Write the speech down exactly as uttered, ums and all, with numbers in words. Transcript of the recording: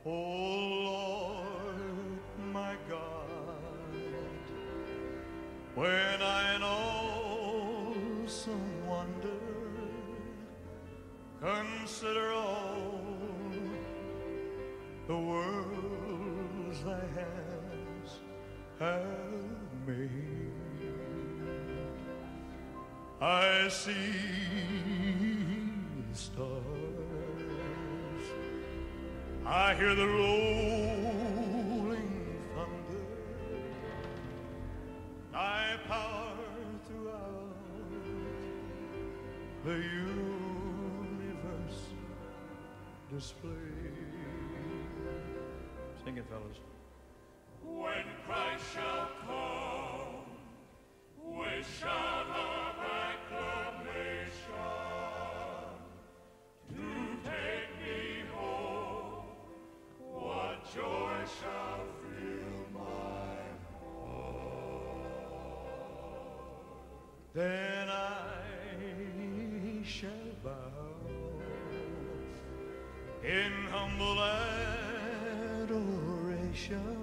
Oh Lord, my God, when I in awesome wonder consider all the worlds thy hands have made, I see the stars, I hear the rolling thunder, thy power throughout the universe display. Sing it, fellas. When Christ shall come with shout of acclamation to take me home, what joy shall fill my heart. Then I shall bow in humble adoration